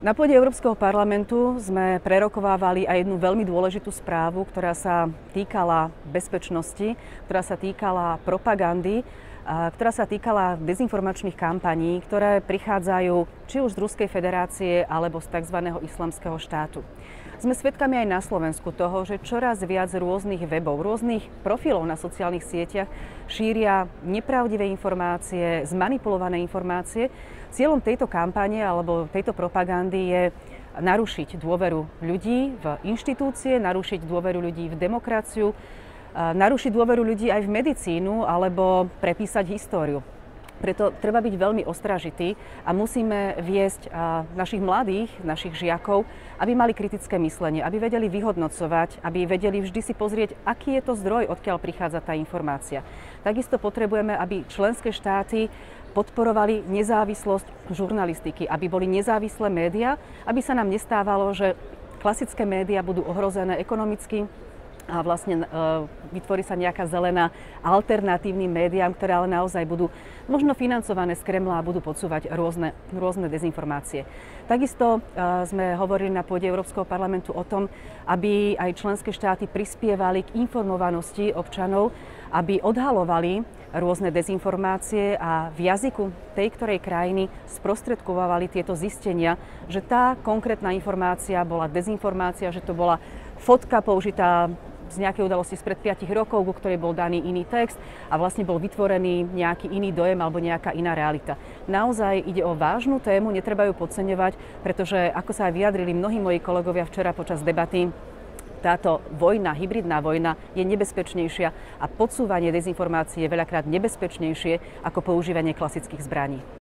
Na pôde Európskeho parlamentu sme prerokovávali aj jednu veľmi dôležitú správu, ktorá sa týkala bezpečnosti, ktorá sa týkala propagandy, ktorá sa týkala dezinformačných kampaní, ktoré prichádzajú či už z Ruskej federácie alebo z tzv. Islamského štátu. Sme svedkami aj na Slovensku toho, že čoraz viac rôznych webov, rôznych profilov na sociálnych sieťach šíria nepravdivé informácie, zmanipulované informácie. Cieľom tejto kampane alebo tejto propagandy je narušiť dôveru ľudí v inštitúcie, narušiť dôveru ľudí v demokraciu, narušiť dôveru ľudí aj v medicínu alebo prepísať históriu. Preto treba byť veľmi ostražitý a musíme viesť našich mladých, našich žiakov, aby mali kritické myslenie, aby vedeli vyhodnocovať, aby vedeli vždy si pozrieť, aký je to zdroj, odkiaľ prichádza tá informácia. Takisto potrebujeme, aby členské štáty podporovali nezávislosť žurnalistiky, aby boli nezávislé médiá, aby sa nám nestávalo, že klasické médiá budú ohrozené ekonomicky, a vlastne vytvorí sa nejaká zelená alternatívnym médiám, ktoré ale naozaj budú možno financované z Kremla a budú podsúvať rôzne dezinformácie. Takisto sme hovorili na pôde Európskeho parlamentu o tom, aby aj členské štáty prispievali k informovanosti občanov, aby odhalovali rôzne dezinformácie a v jazyku tej ktorej krajiny sprostredkovávali tieto zistenia, že tá konkrétna informácia bola dezinformácia, že to bola fotka použitá z nejakej udalosti spred 5 rokov, ku ktorej bol daný iný text a vlastne bol vytvorený nejaký iný dojem alebo nejaká iná realita. Naozaj ide o vážnu tému, netreba ju podceňovať, pretože ako sa aj vyjadrili mnohí moji kolegovia včera počas debaty, táto vojna, hybridná vojna je nebezpečnejšia a podsúvanie dezinformácií je veľakrát nebezpečnejšie ako používanie klasických zbraní.